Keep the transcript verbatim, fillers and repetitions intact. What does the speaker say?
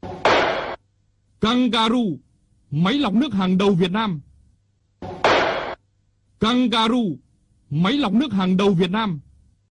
Kangaroo, máy lọc nước hàng đầu Việt Nam. Kangaroo, máy lọc nước hàng đầu Việt Nam.